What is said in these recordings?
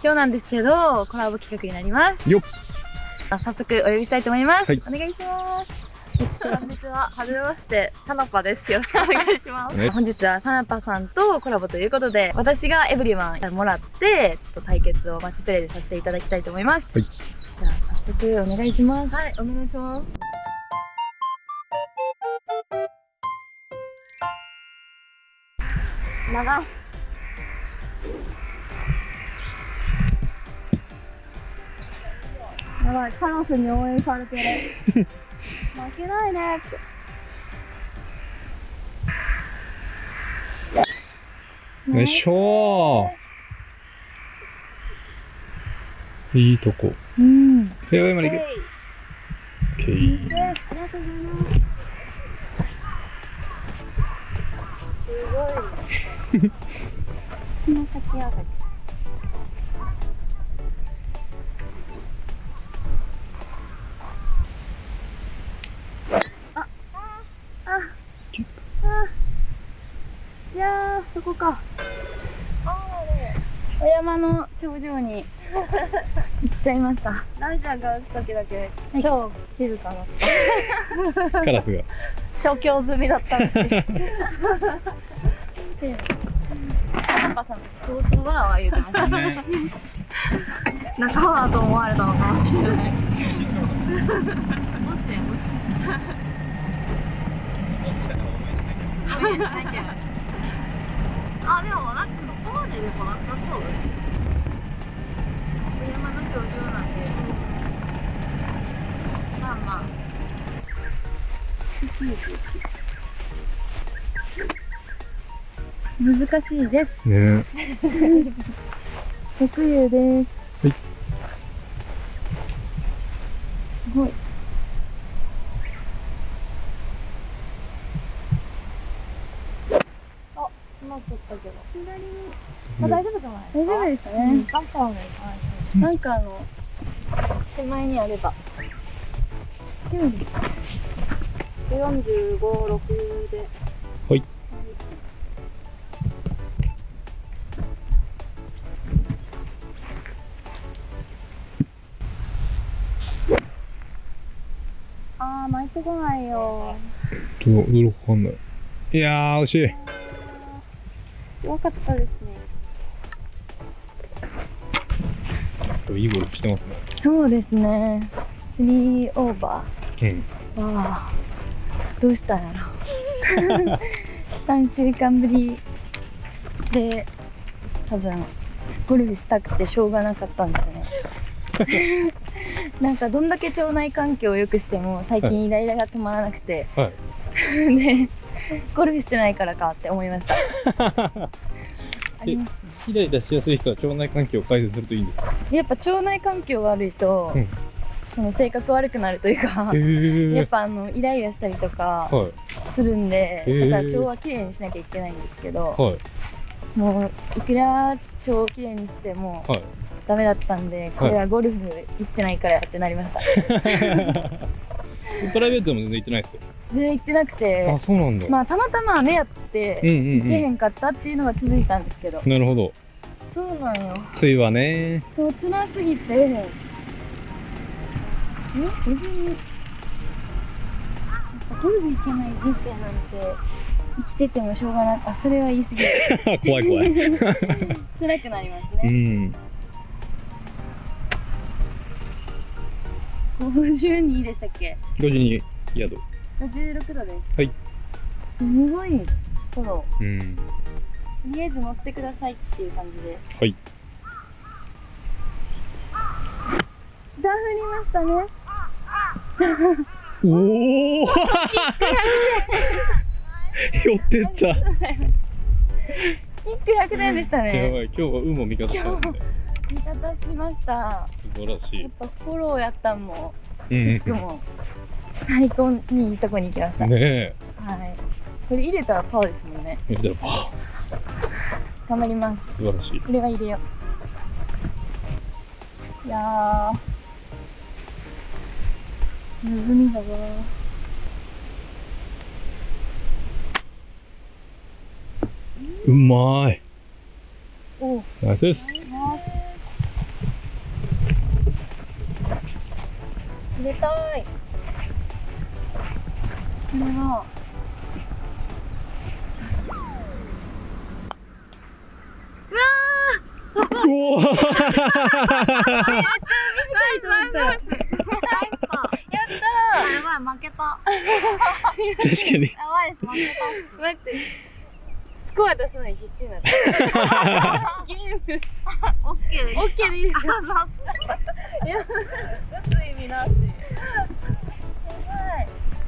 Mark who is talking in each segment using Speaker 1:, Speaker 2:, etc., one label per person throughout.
Speaker 1: 今日なんですけど、コラボ企画になります。
Speaker 2: よっ。
Speaker 1: 早速お呼びしたいと思います。
Speaker 2: はい、
Speaker 1: お願いします。本日ははじめまして、サナパです。よろしくお願いします。本日はサナパさんとコラボということで、私がエブリワンもらって、ちょっと対決をマッチプレイでさせていただきたいと思います。はい、じゃあ早速お願いします。はい、お願いします。長い。やばい、カラスに応援されてる。負けないねって。
Speaker 2: よいしょー。いいとこ。
Speaker 1: うん。
Speaker 2: フェアウェイまで行け。オッケー。
Speaker 1: ありがとうございます。すごい。つま先上がり。いやー、そこか。お山の頂上に行っちゃいました。ラミちゃんが打つ時だけ超静かだった。
Speaker 2: カラスが
Speaker 1: 消去済みだったらしい。サナパさん相当は言ってましたね。仲間だと思われたのかもしれない。もし応援しなきゃ。あ、でもなんかそこまででもなさそうです。山の頂上なんで、まあまあ難しいです
Speaker 2: ね。
Speaker 1: 特有です。はい、すごい。取ったけど左に、大丈夫じゃないですか。大丈夫ですね。バンパーもなんか手前にあれば45、6で。
Speaker 2: はい。
Speaker 1: あー、巻いてこないよ。
Speaker 2: どれかわかんない。いやー、惜しい。
Speaker 1: 弱かったですね。
Speaker 2: いいゴルフしてますね。
Speaker 1: そうですね。3オーバー。
Speaker 2: うん。
Speaker 1: わあ、どうしたんやろ。3週間ぶりで多分ゴルフしたくてしょうがなかったんですよね。なんかどんだけ腸内環境を良くしても最近イライラが止まらなくて、はい、でゴルフしてないからかって思いました。ありますね。
Speaker 2: イライラしやすい人は腸内環境を改善するといいんですか？
Speaker 1: やっぱ腸内環境悪いと、うん、その性格悪くなるというか、やっぱイライラしたりとかするんで、だから腸はきれいにしなきゃいけないんですけど、はい、もういくら腸をきれいにしても、はい、ダメだったんで、これはゴルフ行ってないからやってなりました。
Speaker 2: プライベートでも全然行ってないですよ。
Speaker 1: 全然行ってなくて、
Speaker 2: あ、そうなんだ。
Speaker 1: まあたまたま雨やって行けへんかったっていうのが続いたんですけど。
Speaker 2: なるほど。
Speaker 1: そうなんよ。
Speaker 2: 梅雨はね。
Speaker 1: そう、辛すぎて。別にゴルフ行けない人生なんて生きててもしょうがない。あ、それは言い過ぎる。
Speaker 2: 怖い怖い。
Speaker 1: 辛くなりますね。うん。52でしたっけ？52
Speaker 2: ヤード。
Speaker 1: 56度です。
Speaker 2: はい。
Speaker 1: すごいフォロー。うん。とりあえず乗ってくださいっていう感じで。
Speaker 2: はい。
Speaker 1: ダフりましたね。
Speaker 2: おお。寄ってった。1
Speaker 1: 区100点でしたね。
Speaker 2: やばい、今日は運も味方したんで。
Speaker 1: 味方しました。
Speaker 2: 素晴らしい。
Speaker 1: やっぱフォローやったんも、も最高にいいとこに行きました。ねえ。はい。これ入れたらパーですもんね。
Speaker 2: 入れたらパ
Speaker 1: ー。頑張ります。
Speaker 2: 素晴らしい。
Speaker 1: これは入れよう。いやー。海だわ。
Speaker 2: うまい。
Speaker 1: お。
Speaker 2: ナイスです。
Speaker 1: 入れたい。これは
Speaker 2: おお。
Speaker 1: やったー。やばい、負けた。
Speaker 2: 確かに。
Speaker 1: やばいです、負けた。待って。スコア出すのに必死になった。ゲーム。オッケーでいい。オッケーでいいですよ。いや、出す意味なし。やばい。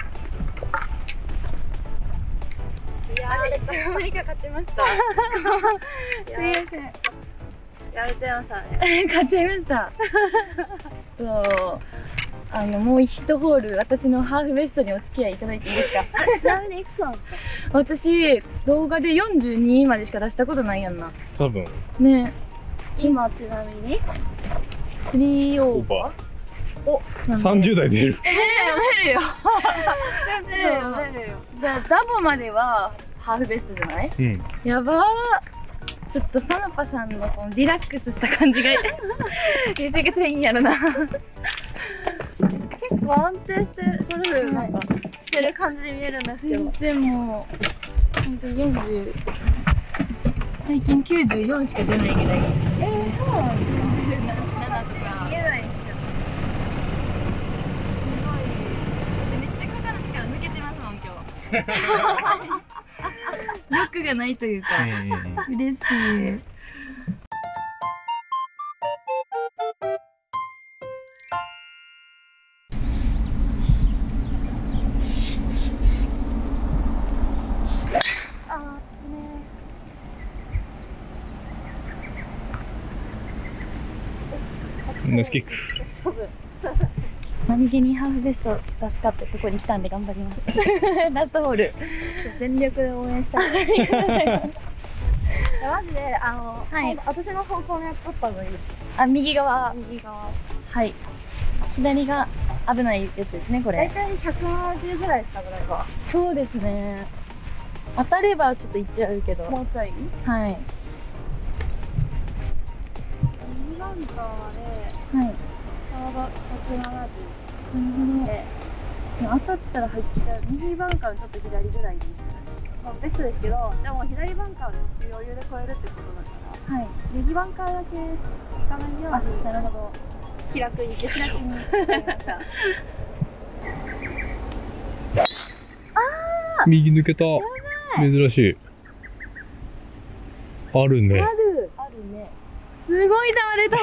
Speaker 1: いやー、いつの間にか勝ちました。すいません。やめちゃいましたね。勝っちゃいました。ちょっともう一ホール私のハーフベストにお付き合いいただいていいですか？ちなみにいくつなんですか？私動画で42までしか出したことないやんな。
Speaker 2: 多分。
Speaker 1: ね。今ちなみに3オーバー。お、
Speaker 2: 30代出る。
Speaker 1: 出るよ。出るよ。ダボまではハーフベストじゃない？うん。やばー。ちょっとサナパさんのこのリラックスした感じがめちゃくちゃいいんやろな。結構安定してゴルフなんかしてる感じに見えるんですけど、でも本当に40、最近94しか出ないぐらい。そうなんですよ。47とか見えないんですよ。すごい。めっちゃ肩の力抜けてますもん今日。欲がないというか、嬉しい。
Speaker 2: ナイスキック。
Speaker 1: 何気にハーフベスト出すかってとこに来たんで頑張ります。ラストホール全力で応援したい。マジではい、私の方向のやつ取った方がいい。あ、右側。右側。はい。左が危ないやつですね、これ。大体170ぐらいですか、ぐらいは。そうですね。当たればちょっといっちゃうけど。もうちょい。はい。右バンカーで。はい。ちょうど170。なるほど。当たったら入っちゃう。右バンカーのちょっと左ぐらいでいいですね。まあベストですけど、でも左バンカーで余裕で超えるってことだから、はい、右バンカーだけ引かないように。なるほど。気楽に気楽に。
Speaker 2: 右抜けた。珍しい。あるね。
Speaker 1: あるね。すごい倒れた。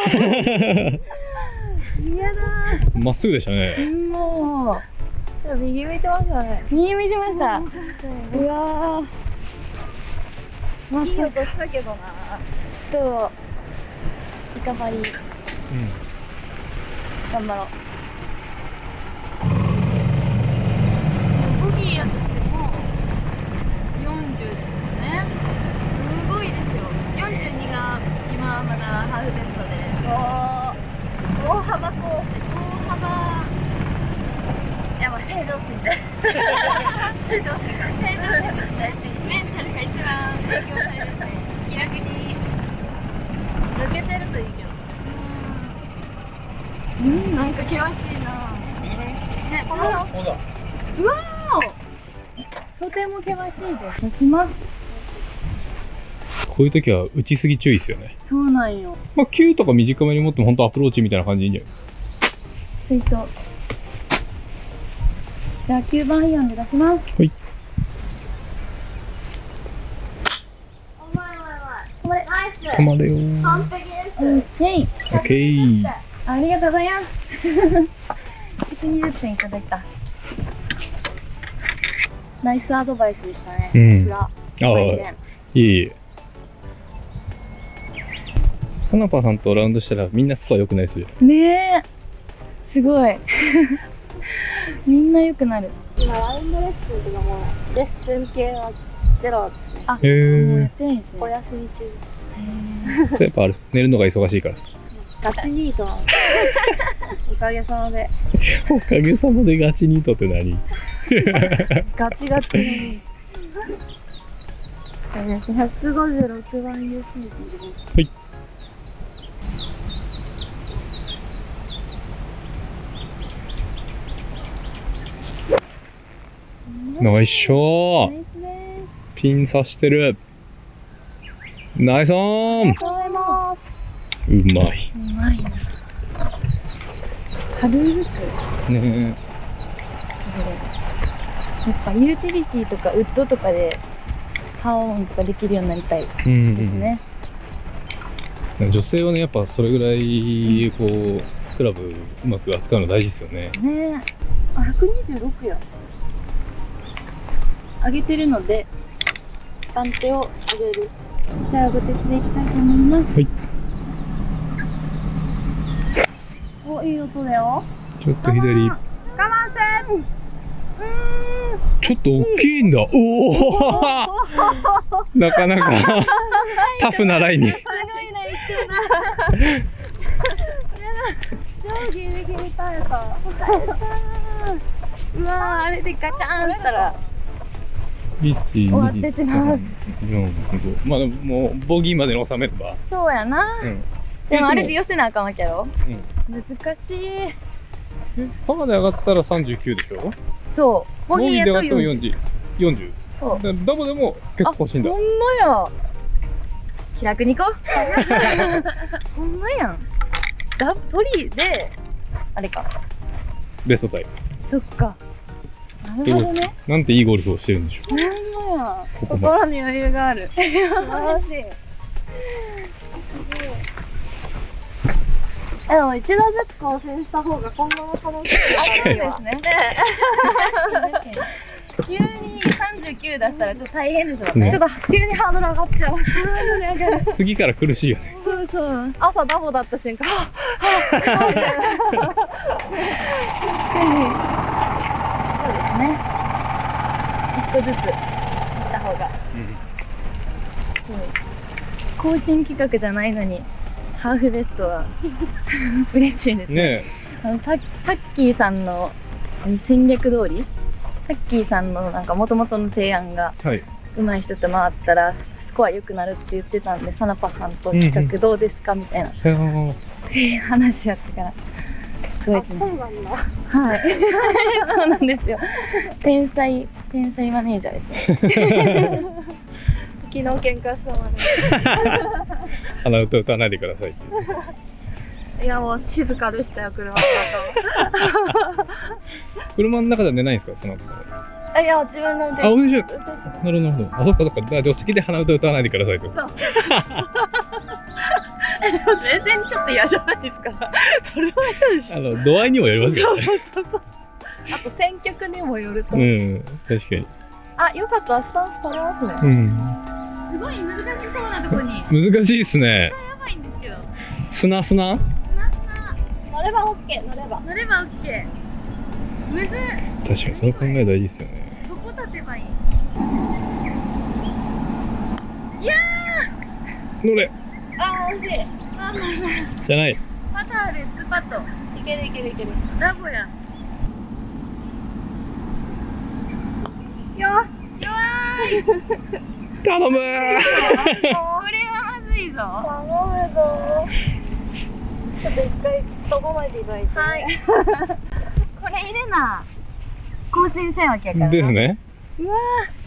Speaker 1: 嫌だ。
Speaker 2: まっすぐでしたね。
Speaker 1: もう右向いてましたね。右向いてました。うわー。いい音したけどな。ちょっとリカバリー。頑張ろう。ボギーやとしても40ですもんね。すごいですよ。42が今まだハーフベストで。大幅コース。大幅。いや、まあ平常心で。平常心か。平常心大事。メンタルが一番影響されるんで、気楽に抜けてるといいけど。なんか険しいな。ね、この。うわー。とても険しいです。行きます。
Speaker 2: こういう時は打ちすぎ注意ですよね。
Speaker 1: そうなんよ。
Speaker 2: まあ9とか短めに持っても本当アプローチみたいな感じでいいんじゃない？
Speaker 1: じゃあ9番アイアンで出します。
Speaker 2: はい。止まれよー。
Speaker 1: 完璧です。オッ
Speaker 2: ケー。
Speaker 1: ありがとうございます。120点いただいた。ナイスアドバイスでしたね。
Speaker 2: ああ、いえ。サナパさんとラウンドしたらみんなスコア良くなりそうじゃん。
Speaker 1: ねえ、すごい。みんな良くなる。今ラウンドレッスンとかもレッスン系はゼロですね。あ、もうやってないですね。お休み中。
Speaker 2: そうやっぱある。寝るのが忙しいから。
Speaker 1: ガチニート。おかげさまで。
Speaker 2: おかげさまでガチニートって何？
Speaker 1: ガチガチのニート。156番 UC で。
Speaker 2: はい。 ナイスショー。
Speaker 1: ナイスです。
Speaker 2: ピン刺してる。ナイスオン。
Speaker 1: そうます。
Speaker 2: うまい。
Speaker 1: うまいな。軽く。
Speaker 2: ね
Speaker 1: やっぱユーティリティとかウッドとかでハーオンとかできるようになりたいで
Speaker 2: え。うん
Speaker 1: すね。
Speaker 2: 女性はね、やっぱそれぐらいこうクラブうまく扱うの大事ですよね。
Speaker 1: ねえ。あ、126や。上げてるので番手を上げる。じゃあご手伝いいきたいと思います。
Speaker 2: はい。
Speaker 1: お、いい音だよ。
Speaker 2: ちょっと左。
Speaker 1: 我慢せん。
Speaker 2: ちょっと大きいんだ。おお。なかなかタフなラインに。
Speaker 1: すごいな、一緒だ。超ギリギリ耐えた。うわー、あれでガチャンしたら
Speaker 2: 1、2、
Speaker 1: 終わってしまう。
Speaker 2: 4、5。まあでももうボギーまでに収めれば。
Speaker 1: そうやな。
Speaker 2: うん。
Speaker 1: でもあれで寄せなあかんわけやろ。
Speaker 2: うん。
Speaker 1: 難しい。
Speaker 2: パーで上がったら39でしょ。
Speaker 1: そうボギーやと
Speaker 2: で上がっても
Speaker 1: 40。
Speaker 2: 40。
Speaker 1: そう
Speaker 2: でダボでも結構欲しいんだ。
Speaker 1: ほんまや。気楽に行こう。ほんまやん。鳥であれか。
Speaker 2: ベストタイ。
Speaker 1: そっか。なるほどね。
Speaker 2: なんていいゴルフをしてるんでしょ
Speaker 1: ほんまや。
Speaker 2: ここまで
Speaker 1: 心に余裕がある。素晴らしい。でも一度ずつ更新した方が今後の楽しみがあるよ。ですね。急に39出したらちょっと大変ですよね。ちょっと急にハードル上がっちゃう。ハードル上がる。
Speaker 2: 次から苦しいよね。
Speaker 1: そうそう。朝ダボだった瞬間。そうですね。一個ずつ行った方が。更新企画じゃないのにハーフベストは嬉しいですね。タッキーさんの戦略通り、タッキーさんのなんか元々の提案が上手い人と回ったらスコア良くなるって言ってたんで、サナパさんと企画どうですかみたいな話やってからすごいですね。そうなんだ。はい。そうなんですよ。天才マネージャーですね。昨日喧嘩したまで。
Speaker 2: 鼻歌歌わないでくださいって。
Speaker 1: いやもう静かでしたよ、車の中。
Speaker 2: 車の中では寝ないんですか、その後。
Speaker 1: いや自分の運転。
Speaker 2: あ、おいしい。なるほどなるほど。あ、そっかそっか。助手席で鼻歌歌わないでくださいと。そう。
Speaker 1: 全然ちょっと嫌じゃないですか。それは嫌でしょ。
Speaker 2: 度合いにもよりますよね。
Speaker 1: そう。あと選曲にもよると。
Speaker 2: うん、確かに。
Speaker 1: あ、よかった、スタンス取れますね。
Speaker 2: うん。
Speaker 1: すごい難しそうなとこに。
Speaker 2: 難しいですね。
Speaker 1: やばいんですけど。
Speaker 2: 砂。
Speaker 1: 乗ればオッケー、乗ればオッケー。むずっ。
Speaker 2: 確かにその考え大事ですよね。
Speaker 1: どこ立てばいい？いや
Speaker 2: ー。乗れ。
Speaker 1: あー、惜しい。
Speaker 2: じゃない。
Speaker 1: パターでツーパット。いける。ダボや。弱い。
Speaker 2: 頼むー。
Speaker 1: これはまずいぞ。頼むぞ。ちょっと一回整えていただいて。はい。これ入れな。更新せんわけやから。
Speaker 2: ですね。
Speaker 1: うわ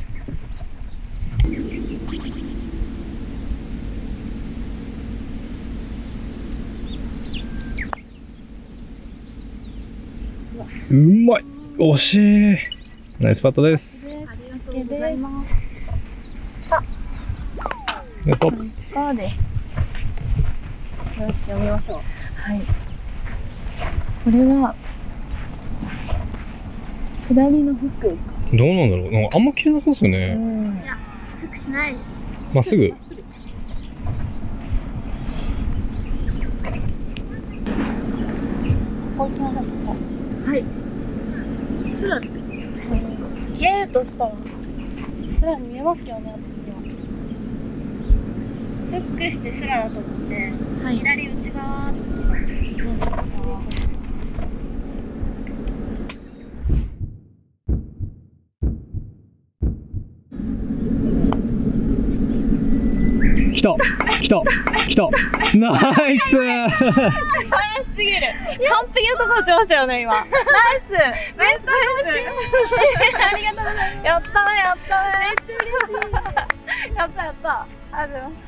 Speaker 2: うまい。惜しい。ナイスパットです。
Speaker 1: ありがとうございます。
Speaker 2: やっぱ。
Speaker 1: ガーで。よし、読みましょう。はい。これは。下りのフック。
Speaker 2: どうなんだろう。なんかあんま切れなそうですよね。
Speaker 1: いや、フックしない。
Speaker 2: まっすぐ。
Speaker 1: はい。スラって。キューとしたら。スラに見えますよね、私には。フックしてスラだと思って、はい、左内側ってことだ。
Speaker 2: 来たナイス。
Speaker 1: 林
Speaker 3: すぎる。完璧なところ打ちましたよね、今。ナイス。ベストです。ありがとうございます。やったね、やったね。めっちゃ嬉しい。やったやった。ありがとうございます。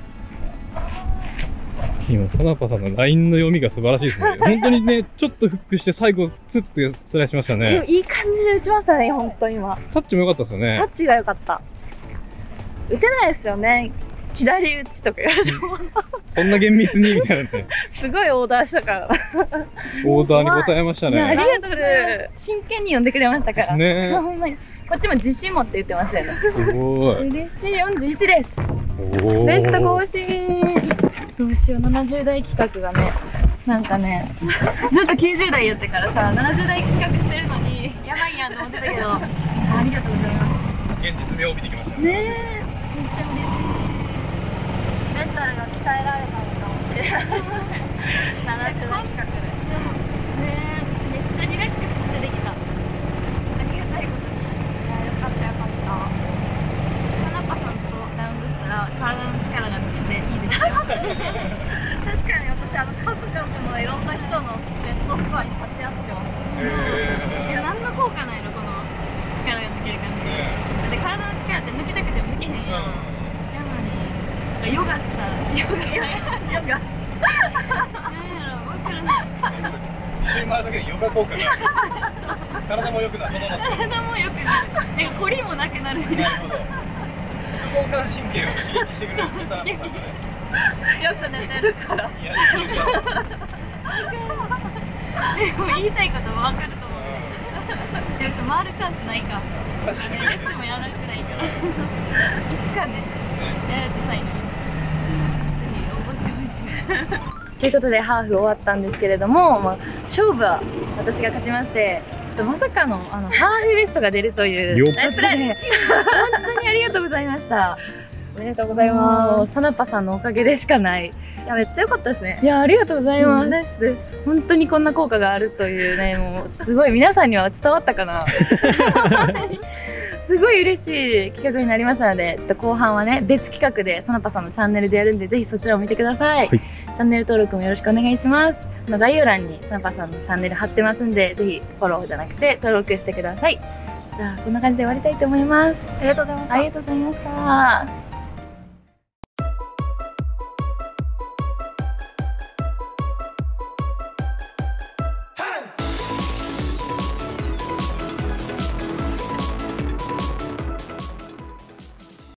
Speaker 2: 今、サナパさんの LINE の読みが素晴らしいですね。本当にね、ちょっとフックして最後、スッとスライしましたね。
Speaker 3: いい感じで打ちましたね、ほんと今。
Speaker 2: タッチも良かったですよね。
Speaker 3: タッチが良かった。打てないですよね。左打ちとか言われても。
Speaker 2: そんな厳密にみたいなね。
Speaker 3: すごいオーダーしたから。
Speaker 2: オーダーに応えました
Speaker 1: いや、あり
Speaker 2: ね。
Speaker 1: がとうございます。真剣に読んでくれましたから。
Speaker 2: ね
Speaker 1: ほんまに。こっちも自信持って言ってましたよね。
Speaker 2: すごい。
Speaker 1: 嬉しい、41です。
Speaker 2: お
Speaker 1: ベスト
Speaker 2: ー。
Speaker 1: 更新。どうしよう、70代企画がね、なんかね、ずっと90代やってからさ、70代企画してるのに、やばいやんと思ってたけど、ありがとうございます。
Speaker 2: 現実味を帯びてきました
Speaker 1: ねえ、めっちゃ嬉しい。
Speaker 3: メンタルが鍛えられたのかもしれない。70代企画で。
Speaker 1: ねえ、めっちゃリラックスしてできた。ありがたいことに。
Speaker 3: いや、よかったよかった。
Speaker 1: サナパさんとラウンドしたら、体の力が抜けていいですよ。
Speaker 3: 確かに私、数々のいろんな人のベストスコアに立ち会ってます。
Speaker 1: 何の効果ないのこの力が抜ける感じ。だって体の力って抜きたくても抜けへんやん。なのに、ヨガした。ヨガ。
Speaker 3: ヨガ。
Speaker 1: なんやろ、わからない。
Speaker 2: 一周回るだけでヨガ効果が体も良くなる。
Speaker 1: 体も良くなる。なんか凝りもなくなるみたいな。
Speaker 2: 副交感神経を刺激してくれるサナパさんがね。
Speaker 3: よく寝てるから。
Speaker 2: いや、いいから
Speaker 1: でも言いたいことも分かると思う。でも回るチャンスないか。
Speaker 2: 確かに
Speaker 1: レッスンもやられてないから。いつかね、やられてさいのに。ぜひ応募してほしい。ということでハーフ終わったんですけれども、勝負は私が勝ちまして、ちょっとまさかのハーフベストが出るという
Speaker 2: よっ
Speaker 1: ナイスプレー。本当にありがとうございました。
Speaker 3: おめでとうございます。
Speaker 1: サナパさんのおかげでしかない。
Speaker 3: いや、めっちゃ良かったですね。
Speaker 1: いや、ありがとうございます。
Speaker 3: ナイスです。
Speaker 1: 本当にこんな効果があるというね、もうすごい皆さんには伝わったかな。すごい嬉しい企画になりましたので、ちょっと後半はね、別企画でサナパさんのチャンネルでやるんで、ぜひそちらを見てください。
Speaker 2: はい、
Speaker 1: チャンネル登録もよろしくお願いします。概要欄にサナパさんのチャンネル貼ってますんで、ぜひフォローじゃなくて登録してください。じゃあ、こんな感じで終わりたいと思います。
Speaker 3: ありがとうございました。
Speaker 1: ありがとうございました。